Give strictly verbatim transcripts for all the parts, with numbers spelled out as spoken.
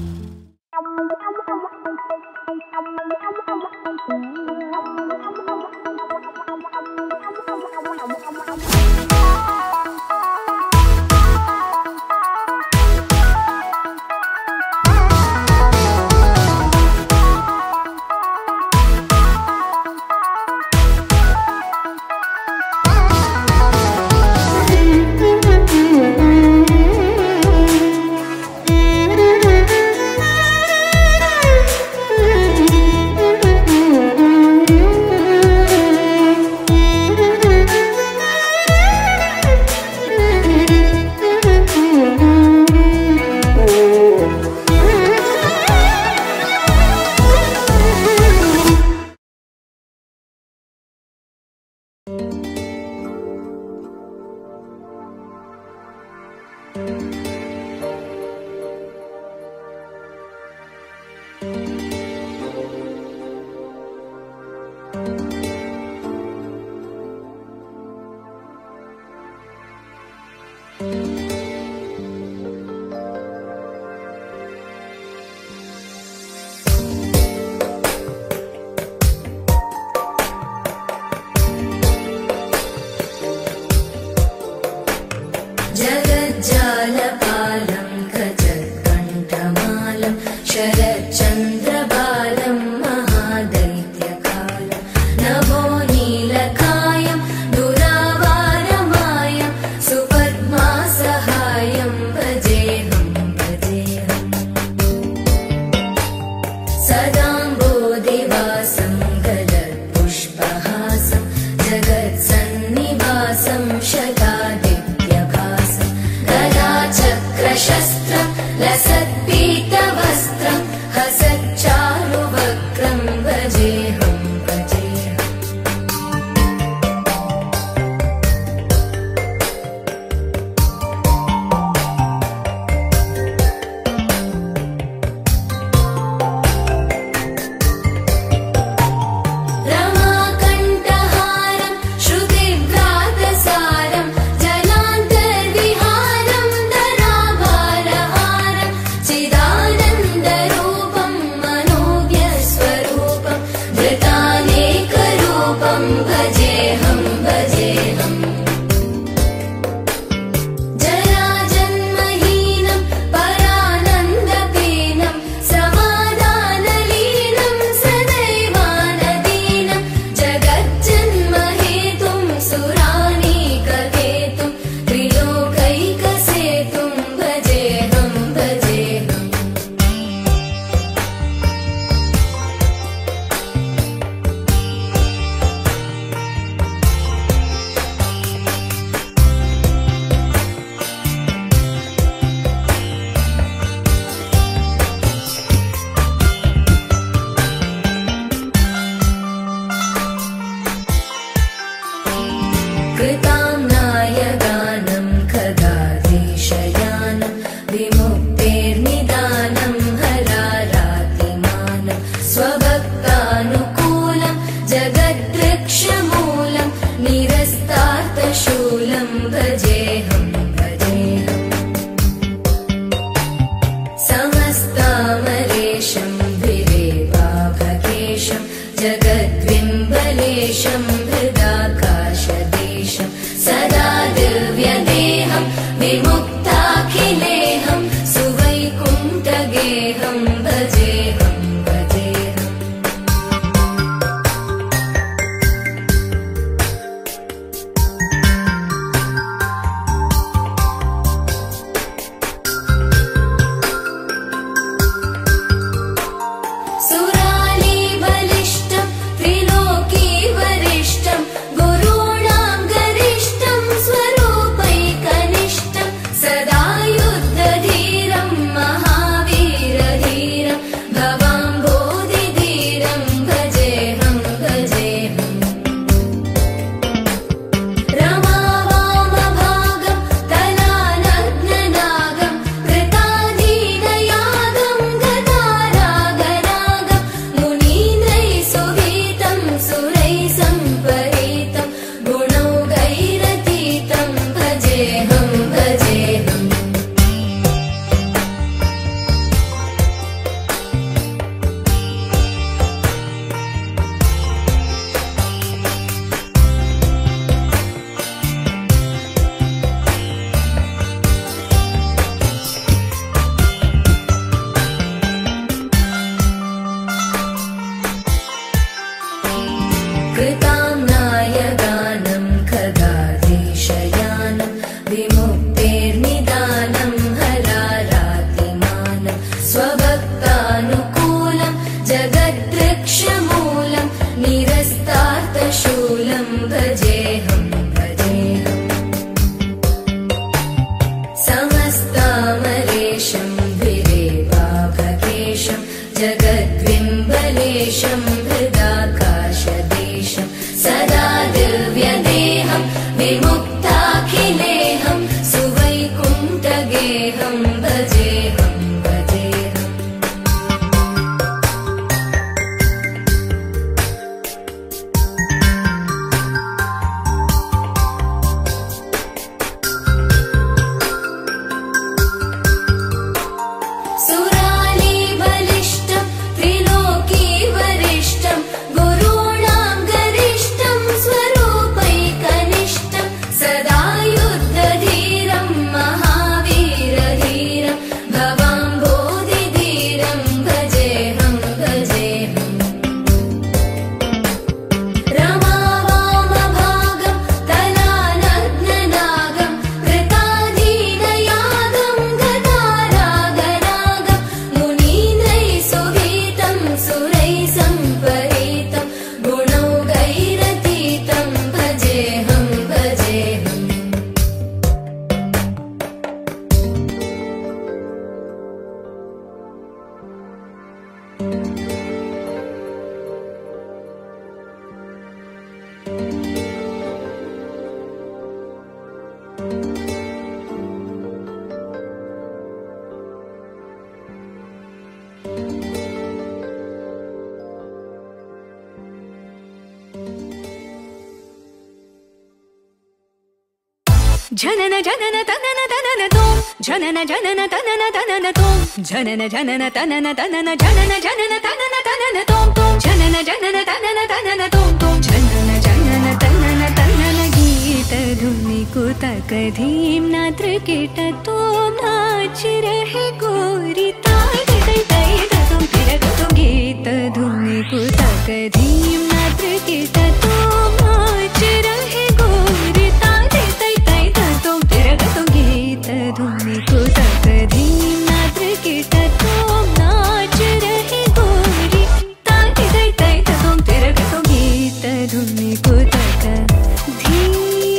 जगज्जालपालं गजत्कण्ठमालं शरच्चन्द्रबालं महादैत्यकालं नभो नीलकायं दुरावारमायं सुपद्मासहायं भजेऽहं भजेऽहम् सदाम्बोधिवासं गलत्पुष्पहासं जगत्सन्निवासं शतादित्यभासं गदाचक्रशस्त्रं लसत्पीतवस्त्रं हसच्चारुवक्त्रं भजेऽहं भजेऽहम् रमाकण्ठहारं श्रुतिव्रातसारं जलान्तर्विहारं धराभारहारं चिदानन्दरूपं मनोव्यस्वरूपं धृतानेकरूपं भजेऽहं भजेऽहम् जराजन्महीनं परानन्दपीनं समाधानलीनं सदैवानदीनं जगज्जन्महेतुं सुरानीककेतुं त्रिलोकैकसेतुं भजेऽहं भजेऽहम् कृताम्नायगानं खगाधीशयानं विमुक्तेर्निदानं हरारातिमानं स्वभक्तानुकूलं जगद्वृक्षमूलं निरस्तार्थशूलं भजेऽहं भजेऽहम् समस्तामरेशं धिरेवाभकेशं जगद्विम्बलेशं हृदाकाशदेशं सदा दिव्यदेहं विमुक्ताखिलेहं सुवैकुण्ठगेहं भजेऽहं भजेऽहम् सुरालीबलिष्ठं त्रिलोकीवरिष्ठं गुरूणां गरिष्ठं स्वरूपैः जनन जनन तनन तनन तोम जनन जनन तनन तनन तोम जनन जनन तनन तनन जनन जनन तनन तनन तोम तोम जनन जनन तनन तनन तोम तोम जनन जनन तनन तनन गीत धुनि कुतक धीम नात्र कीट तोम नाच रहे गोरी ताय तै तै तुम तिरक तुम गीत धुनि कुतक धीम नात्र कीट तोम नाच रहे गोरी ताय तै तै तुम तिरक तुम गीत धुनि कुतक धीम नात्र कीट तोम नाच रहे गोरी ताय तै तै तुम तिरक तुम गीत धुनि कुतक धीम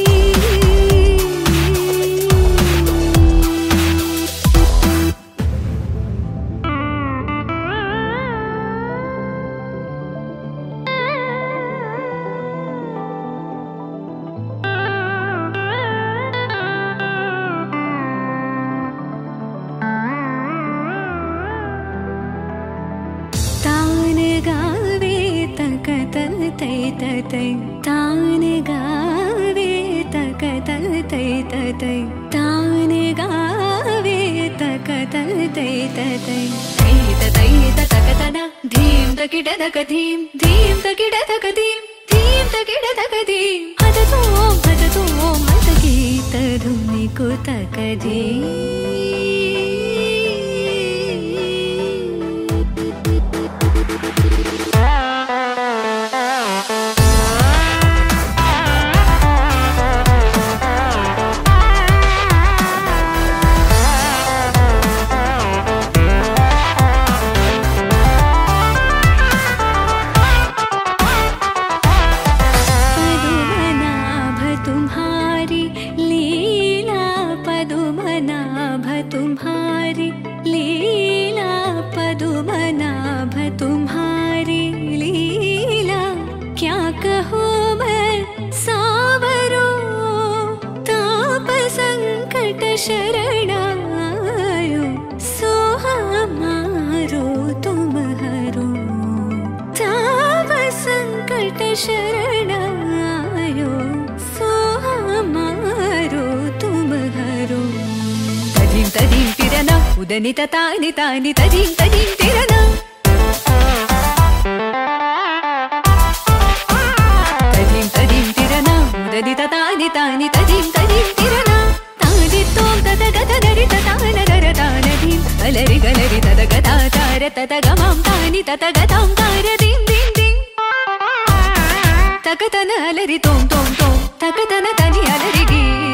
तान गावे तक तल तै तै तान गावे तक तल तै तै तै तै तक तना धीम तकिड तक धीम धीम तकिड तक धीम धीम तकिड तक धीम हद तो हद तो मत गीत धुनि कुतक धीम शरणायो सो हमारो तुम हरो ताप संकट शरणायो सो हमारो तुम हरो तदीम तदीम तिरना उदनि तानि तानि तदीम तदीम तिरना तदीम तदीम तिरना उदनि तानि तानि तदीम तदीम तिरना अलरि गलरि तद गदा तार तद गमां तानि तद गदां तार दीं दीं दीं तक तन अलरि तोम तोम तोम तक तन तनि अलरि गी